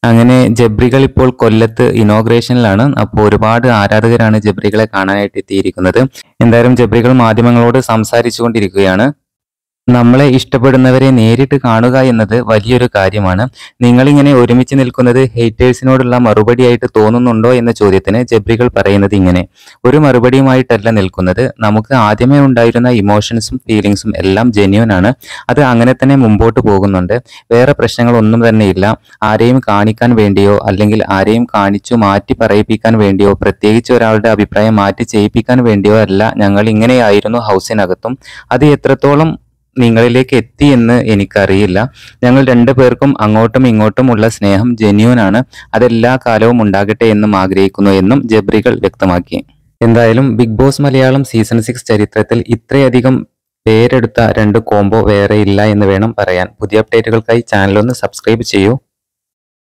അങ്ങനെ ജബ്രികൾ ഇപ്പോൾ കൊല്ലത്ത് ഇനോഗ്രേഷനിലാണ്. അപ്പോൾ ഒരുപാട് ആരാധകരാണ് ജബ്രികളെ കാണാനായിട്ട് എത്തിയിരിക്കുന്നത്. എന്തായാലും ജബ്രികൾ മാധ്യമങ്ങളോട് സംസാരിച്ചുകൊണ്ടിരിക്കുകയാണ്. നമ്മളെ ഇഷ്ടപ്പെടുന്നവരെ നേരിട്ട് കാണുക എന്നത് വലിയൊരു കാര്യമാണ്. നിങ്ങളിങ്ങനെ ഒരുമിച്ച് നിൽക്കുന്നത് ഹേറ്റേഴ്സിനോടുള്ള മറുപടിയായിട്ട് തോന്നുന്നുണ്ടോ എന്ന ചോദ്യത്തിന് ജബ്രികൾ പറയുന്നത് ഇങ്ങനെ: ഒരു മറുപടിയുമായിട്ടല്ല നിൽക്കുന്നത്. നമുക്ക് ആദ്യമേ ഉണ്ടായിരുന്ന ഇമോഷൻസും ഫീലിങ്സും എല്ലാം ജെന്യൂൻ ആണ്. അത് അങ്ങനെ തന്നെ മുമ്പോട്ട് പോകുന്നുണ്ട്. വേറെ പ്രശ്നങ്ങളൊന്നും തന്നെ ഇല്ല. ആരെയും കാണിക്കാൻ വേണ്ടിയോ അല്ലെങ്കിൽ ആരെയും കാണിച്ചു മാറ്റി പറയിപ്പിക്കാൻ വേണ്ടിയോ പ്രത്യേകിച്ച് ഒരാളുടെ അഭിപ്രായം മാറ്റി ചെയ്യിപ്പിക്കാൻ വേണ്ടിയോ അല്ല ഞങ്ങൾ ഇങ്ങനെയായിരുന്നു ഹൗസിനകത്തും. അത് എത്രത്തോളം നിങ്ങളിലേക്ക് എത്തി എന്ന് എനിക്കറിയില്ല. ഞങ്ങൾ രണ്ടുപേർക്കും അങ്ങോട്ടും ഇങ്ങോട്ടും ഉള്ള സ്നേഹം ജെന്യൂൻ ആണ്. അതെല്ലാ കാലവും ഉണ്ടാകട്ടെ എന്നും ആഗ്രഹിക്കുന്നു എന്നും ജബ്രികൾ വ്യക്തമാക്കി. എന്തായാലും ബിഗ് ബോസ് മലയാളം സീസൺ 6 ചരിത്രത്തിൽ ഇത്രയധികം പേരെടുത്ത രണ്ട് കോംബോ വേറെ ഇല്ല എന്ന് വേണം പറയാൻ. പുതിയ അപ്ഡേറ്റുകൾക്കായി ചാനൽ ഒന്ന് സബ്സ്ക്രൈബ് ചെയ്യൂ.